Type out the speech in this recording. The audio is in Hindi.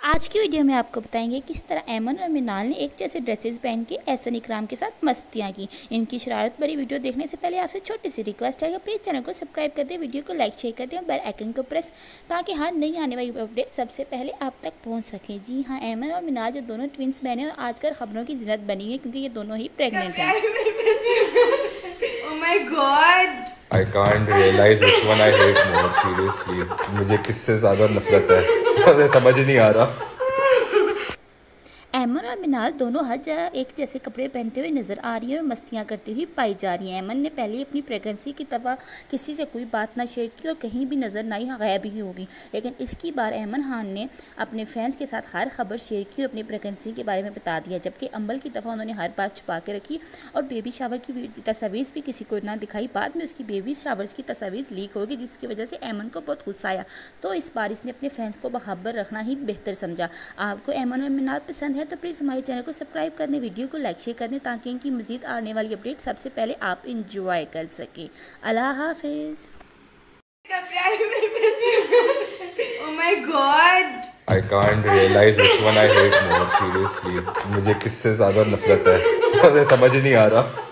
आज की वीडियो में आपको बताएंगे किस तरह ऐमन और मिनाल ने एक जैसे ड्रेसेस पहन के एहसन इकराम के साथ मस्तियाँ की। इनकी शरारत भरी वीडियो देखने से पहले आपसे छोटी सी रिक्वेस्ट है कि प्लीज़ चैनल को सब्सक्राइब कर दें, वीडियो को लाइक शेयर कर दें और बेल आइकन को प्रेस, ताकि हर नई आने वाली अपडेट सबसे पहले आप तक पहुँच सके। जी हाँ, ऐमन और मिनाल जो दोनों ट्विंस बहने और आजकल खबरों की जिन्नत बनी है क्योंकि ये दोनों ही प्रेगनेंट हैं। Oh my God! I can't realize which one I hate more, seriously. मुझे किससे ज्यादा नफरत है मुझे समझ ही नहीं आ रहा। ऐमन और मिनाल दोनों हर जगह एक जैसे कपड़े पहनते हुए नजर आ रही है और मस्तियां करती हुई पाई जा रही हैं। ऐमन ने पहले अपनी प्रेगनेंसी की दफा किसी से कोई बात ना शेयर की और कहीं भी नजर ना आई, गायब ही होगी। लेकिन इसकी बार ऐमन खान ने अपने फैंस के साथ हर खबर शेयर की और अपनी प्रेगनेंसी के बारे में बता दिया, जबकि अंबल की दफ़ा उन्होंने हर बात छुपा के रखी और बेबी शावर की तस्वीर भी किसी को ना दिखाई। बाद में उसकी बेबी शावर्स की तस्वीर लीक होगी, जिसकी वजह से ऐमन को बहुत गुस्सा आया। तो इस बार इसने अपने फैंस को बखबर रखना ही बेहतर समझा। आपको ऐमन और मिनाल पसंद है तो प्लीज़ हमारे चैनल को सब्सक्राइब कर दें, वीडियो को लाइक शेयर कर दें, ताकि इनकी मज़ीद आने वाली अपडेट सबसे पहले आप इंजॉय कर सकें। अल्लाह हाफिज़। Oh my God! I can't realize which one I hate more, seriously. मुझे किससे ज्यादा नफरत है मुझे समझ ही नहीं आ रहा।